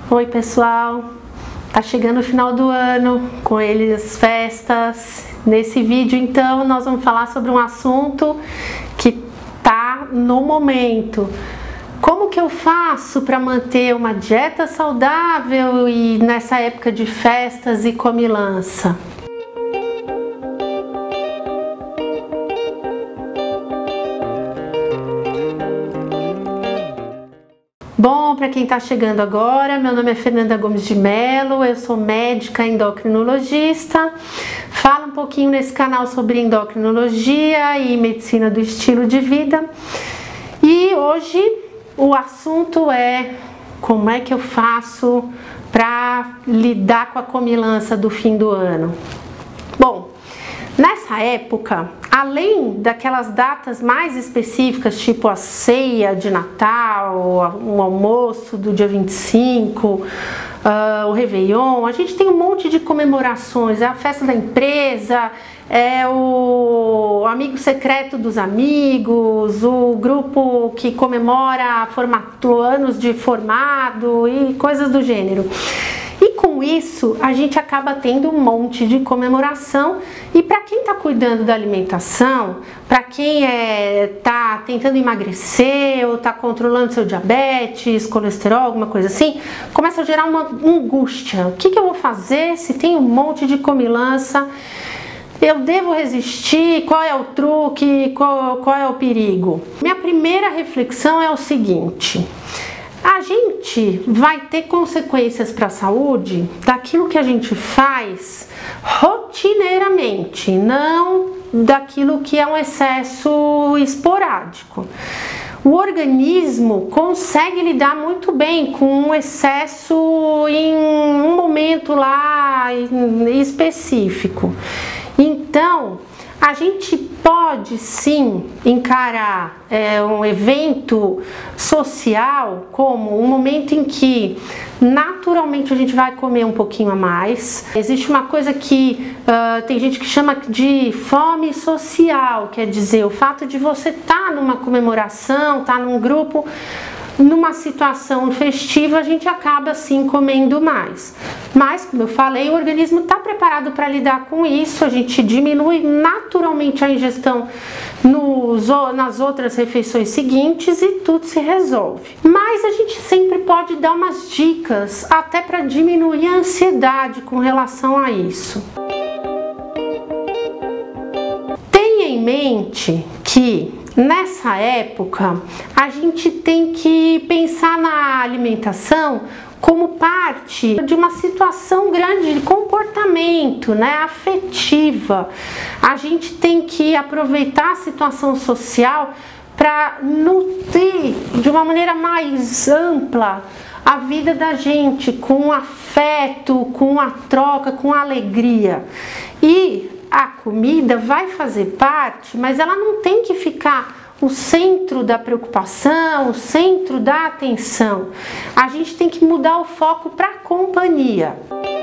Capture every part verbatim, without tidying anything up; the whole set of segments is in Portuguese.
Oi pessoal, tá chegando o final do ano, com ele as festas. Nesse vídeo então nós vamos falar sobre um assunto que tá no momento. Como que eu faço para manter uma dieta saudável e nessa época de festas e comilança? Bom, para quem está chegando agora, meu nome é Fernanda Gomes de Mello, eu sou médica endocrinologista, falo um pouquinho nesse canal sobre endocrinologia e medicina do estilo de vida. E hoje o assunto é como é que eu faço para lidar com a comilança do fim do ano. Bom, nessa época, além daquelas datas mais específicas, tipo a ceia de Natal, o almoço do dia vinte e cinco, uh, o Réveillon, a gente tem um monte de comemorações, é a festa da empresa, é o amigo secreto dos amigos, o grupo que comemora formato, anos de formado e coisas do gênero. E com isso a gente acaba tendo um monte de comemoração, e para quem está cuidando da alimentação, para quem está é, tentando emagrecer ou está controlando seu diabetes, colesterol, alguma coisa assim, começa a gerar uma angústia. O que, que eu vou fazer se tem um monte de comilança? Eu devo resistir? Qual é o truque? Qual, qual é o perigo? Minha primeira reflexão é o seguinte: a gente vai ter consequências para a saúde daquilo que a gente faz rotineiramente, não daquilo que é um excesso esporádico. O organismo consegue lidar muito bem com um excesso em um momento lá específico. Então, a gente pode sim encarar é, um evento social como um momento em que naturalmente a gente vai comer um pouquinho a mais. Existe uma coisa que uh, tem gente que chama de fome social, quer dizer, o fato de você estar numa comemoração, estar num grupo, numa situação festiva, a gente acaba sim comendo mais. Mas, como eu falei, o organismo está preparado para lidar com isso, a gente diminui naturalmente a ingestão nos, nas outras refeições seguintes e tudo se resolve. Mas a gente sempre pode dar umas dicas até para diminuir a ansiedade com relação a isso. Tenha em mente que nessa época a gente tem que pensar na alimentação como parte de uma situação grande de comportamento, né, afetiva. A gente tem que aproveitar a situação social para nutrir de uma maneira mais ampla a vida da gente, com afeto, com a troca, com a alegria. E a comida vai fazer parte, mas ela não tem que ficar o centro da preocupação, o centro da atenção. A gente tem que mudar o foco para a companhia.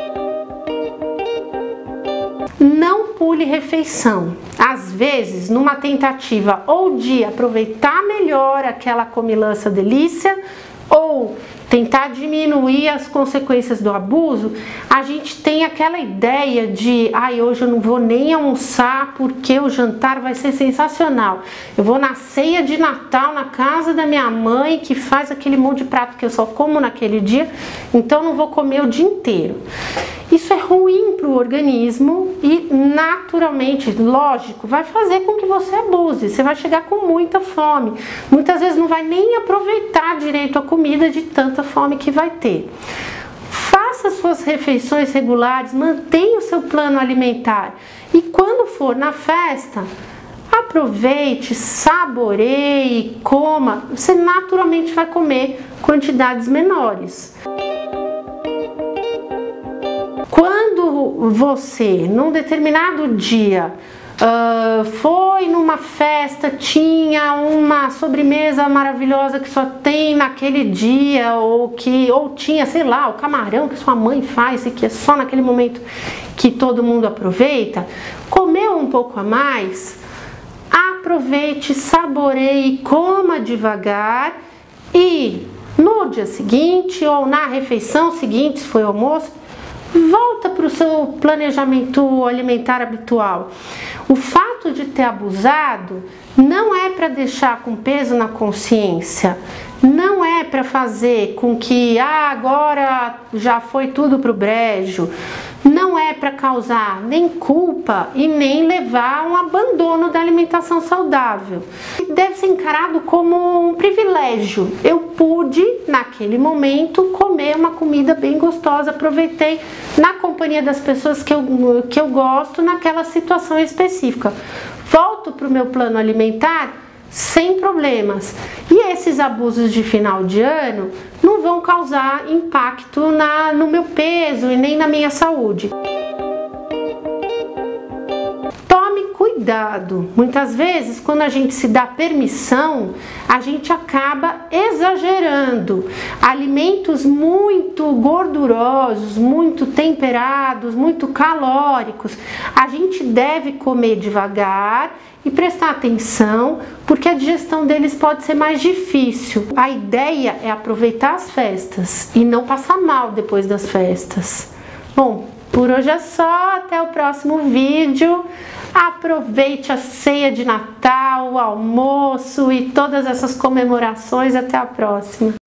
Não pule refeição. Às vezes, numa tentativa ou de aproveitar melhor aquela comilança delícia, ou tentar diminuir as consequências do abuso, a gente tem aquela ideia de ai, hoje eu não vou nem almoçar porque o jantar vai ser sensacional. Eu vou na ceia de Natal na casa da minha mãe, que faz aquele monte de prato que eu só como naquele dia, então não vou comer o dia inteiro. Isso é ruim para o organismo e naturalmente, lógico, vai fazer com que você abuse. Você vai chegar com muita fome. Muitas vezes não vai nem aproveitar direito a comida de tanta fome que vai ter. Faça suas refeições regulares, mantenha o seu plano alimentar. E quando for na festa, aproveite, saboreie, coma. Você naturalmente vai comer quantidades menores. Quando você, num determinado dia, uh, foi numa festa, tinha uma sobremesa maravilhosa que só tem naquele dia, ou que ou tinha, sei lá, o camarão que sua mãe faz e que é só naquele momento que todo mundo aproveita, comeu um pouco a mais, aproveite, saboreie, coma devagar e no dia seguinte ou na refeição seguinte, se foi almoço, volta para o seu planejamento alimentar habitual. O fato de ter abusado não é para deixar com peso na consciência, não é para fazer com que ah, agora já foi tudo pro brejo, não é para causar nem culpa e nem levar a um abandono da alimentação saudável. Deve ser encarado como um privilégio. Eu pude, naquele momento, comer uma comida bem gostosa, aproveitei na companhia das pessoas que eu, que eu gosto naquela situação específica. Volto para o meu plano alimentar sem problemas. E esses abusos de final de ano não vão causar impacto na, no meu peso e nem na minha saúde. Tome cuidado. Muitas vezes, quando a gente se dá permissão, a gente acaba exagerando. Alimentos muito gordurosos, muito temperados, muito calóricos, a gente deve comer devagar e prestar atenção, porque a digestão deles pode ser mais difícil. A ideia é aproveitar as festas e não passar mal depois das festas. Bom, por hoje é só, até o próximo vídeo. Aproveite a ceia de Natal, o almoço e todas essas comemorações. Até a próxima.